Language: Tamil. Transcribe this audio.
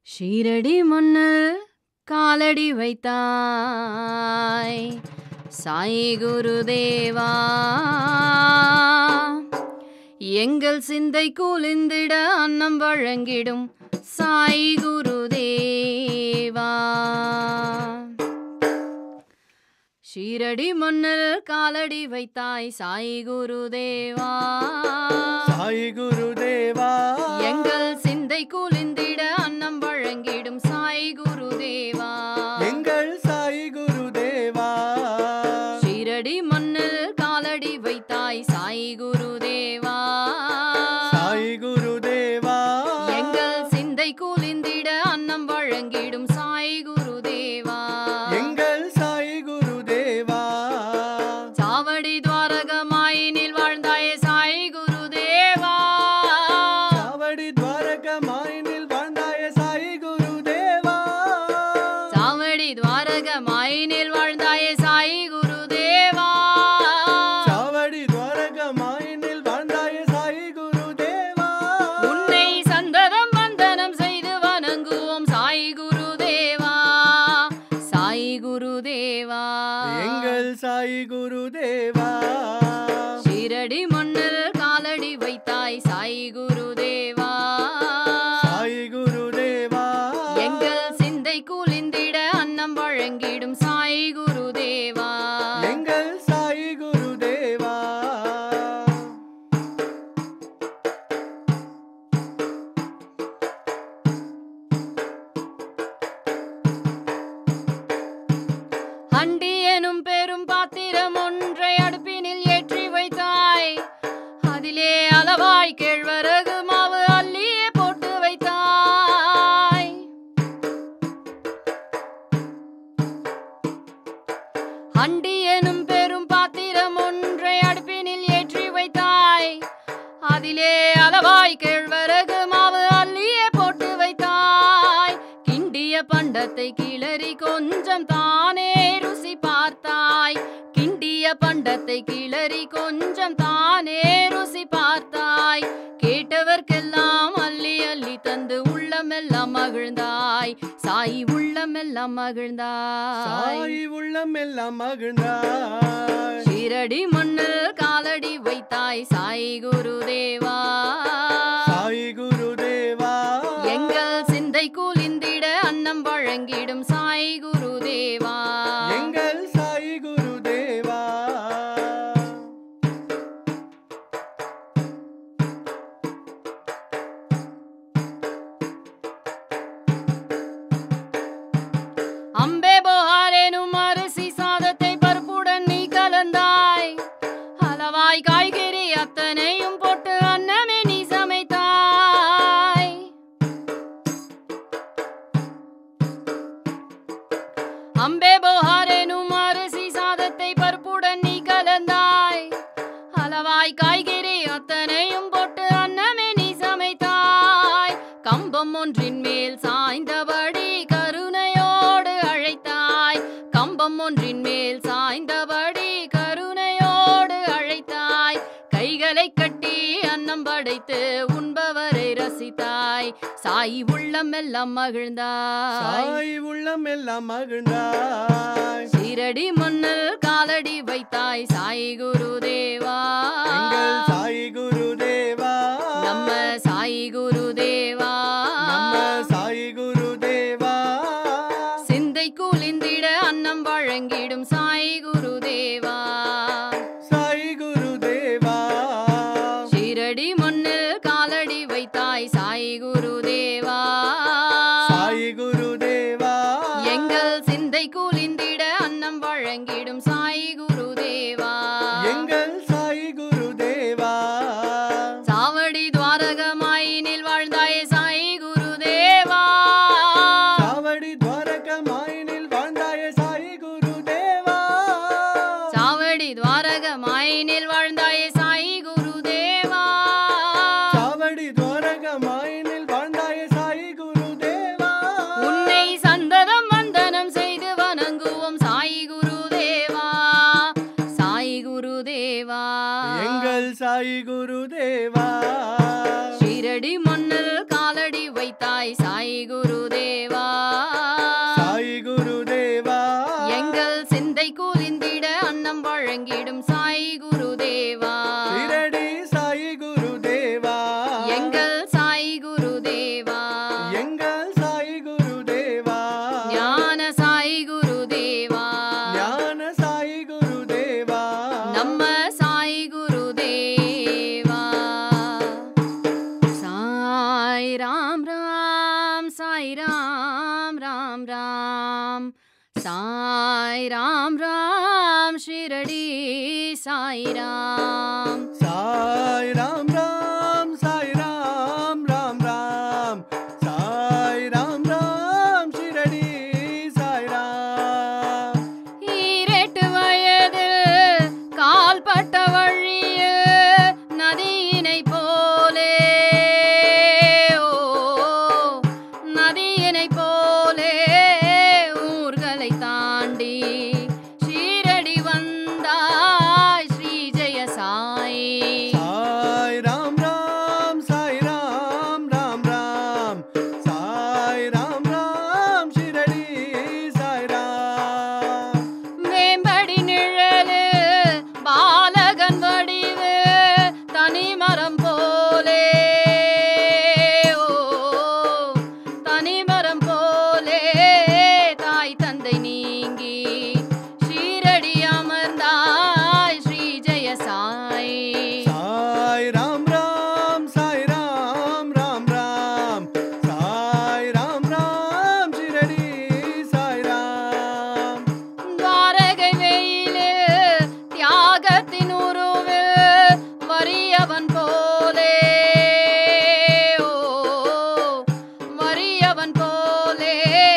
ஷீரடி மண்ணில் காலடி வைத்தாய் சாய் குருதேவா, எங்கள் சிந்தை குளிந்திட அன்னம் வழங்கிடும் சாய் குருதேவா. ஷீரடி மண்ணில் காலடி வைத்தாய் சாய் குருதேவா, சாய் குருதேவா, எங்கள் சிந்தை குளிந்திட அன்னம் வழங்கிடும் சாய் குருதேவா, எங்கள் சாய் குருதேவா. ஷீரடி மண்ணில் காலடி வைத்தாய் சாய் குருதேவா, சாய் குருதேவா, எங்கள் சிந்தை குளிந்திட அன்னம் வழங்கிடும் சாய் குருதேவா, எங்கள் சாய் குருதேவா. சாவடி துவாரகமாயினில் வாழ்ந்தாயே சாய் குருதேவா, சாவடி துவாரகமாயினில் வாழ்ந்தாய சாய் குருதேவா, சாவடி துவாரகமாயினில் வாழ்ந்தாயே சாய் குருதேவா, சாவடி துவாரகமாயினில் வாழ்ந்தாய சாய் குருதேவா. உன்னை சந்ததம் வந்தனம் செய்து வணங்குவோம் சாய் குருதேவா, சாய் குருதேவா, எங்கள் சாய் குருதேவா. ஷீரடி மண்ணில் காலடி வைத்தாய் சாய் குருதேவா, சாய் குருதேவா, எங்கள் சிந்தை குளிந்திட அன்னம் வழங்கிடும் சாய் குருதேவா, எங்கள் சாய் குருதேவா. அண்டி எனும் பெரும் பாத்திரம் ஒன்றை அடுப்பினில் ஏற்றி வைத்தாய், அதிலே அளவாய் கேழ்வரகு மாவு அள்ளியே போட்டு வைத்தாய். அண்டி எனும் பெரும் பாத்திரம் ஒன்றை அடுப்பினில் ஏற்றி வைத்தாய், அதிலே அளவாய் கேழ்வரகு மாவு அள்ளியே போட்டு வைத்தாய். கிண்டிய பண்டத்தை கிளறி கொஞ்சம் தானே ருசி பார்த்தாய், கிண்டிய பண்டத்தை கிளறி கொஞ்சம் தானே ருசி பார்த்தாய். கேட்டவர்க்கெல்லாம் அள்ளி அள்ளி தந்து உள்ளமெல்லாம் மகிழ்ந்தாய் சாய், உள்ளமெல்லாம் மகிழ்ந்தாய். சாய் உள்ளம் எல்லாம் மகிழ்ந்தாய். ஷீரடி மண்ணில் காலடி வைத்தாய் சாய் குருதேவா, சாய் குருதேவா, எங்கள் சிந்தை குளிந்திட அன்னம் வழங்கிடும் சாய் குருதேவா, எங்கள் சாய் குருதேவா. அம்பே போகாரேனும் அரிசி சாதத்தை பருப்புடன் நீ கலந்தாய், அளவாய் காய்கறி அத்தனையும் போட்டு அன்னமே நீ சமைத்தாய். அம்பே போகாரேனும் அரிசி சாதத்தை பருப்புடன் நீ கலந்தாய், அளவாய் காய்கறி அத்தனையும் போட்டு அன்னமே நீ சமைத்தாய். கம்பம் ஒன்றின் மேல் சாய்ந்தபடி கருணையோடு அழைத்தாய், கம்பம் ஒன்றின் மேல் சாய்ந்தபடி கருணையோடு அழைத்தாய். கைகளை கட்டி அன்னம் படைத்து உண்பவரை ரசித்தாய், சாய் உள்ளமெல்லாம் மகிழ்ந்தாய். சாய் உள்ளம் எல்லாம் மகிழ்ந்தாய். ஷீரடி மண்ணில் காலடி வைத்தாய் சாய் குருதேவா, எங்கள் சாய் குருதேவா, நம்ம சாய் குருதேவா, நம்ம சாய் குருதேவா. சிந்தை குளிந்திட அன்னம் வழங்கிடும் சாய் குருதேவா, சாய் குருதேவா, ஷீரடி மண்ணில் காலடி வைத்தாய் சாய் குருதேவா, சாய் குருதேவா, எங்கள் சிந்தை குளிந்திட அன்னம் வழங்கிடும் சாய் குருதேவா, எங்கள் சாய் குருதேவா. குருதேவா சாயி குருதேவா எங்கள் சிந்தை கூலிந்திட அன்னம் வழங்கிடும் சாய் குருதேவா ஷிரடி சாயி குருதேவா எங்கள் சாய் குருதேவா எங்கள் சாயி குருதேவா ஞான சாய் குருதேவா ஞான சாயி குருதேவா நம்ம சாய் குருதேவா சாய் ராம் ராம் சாய் ராம் ராம் ராம் சாய் ராம் ராம் ஷிரடி சாய் ராம் சாய் ராம் ராம் சாய் ராம் ராம் ராம் சாய் ராம் ராம் ஷிரடி சாய் ராம் ஈரெட்டு வயதில் கால்பட்ட வழியில் நதியினை போலே ஓ நதியினை போலே ஊர்களை தாண்டி ஷீரடி வந்தாய் ஸ்ரீ ஜெய சாய் சாய் ராம் ராம் சாய் ராம் ராம் ராம் சாய் ராம் ராம் ஷிரடி சாய் ராம் மேம்படி நிழலு பாலகன் வடிவு தனிமரம் போலே ஓ தனிமரம் போலே தாய் தந்தை நீங்கி ஷீரடி அமர்ந்தாய் ஸ்ரீ ஜெய சாய் சாய் ராம் ராம் சாய் ராம் ராம் ராம் சாய் ராம் ராம் ஷிரடி சாய் ராம் துவாரகை வெயிலில் தியாகத்தின் உருவில் வறியவன் போலே ஓ வறியவன் போலே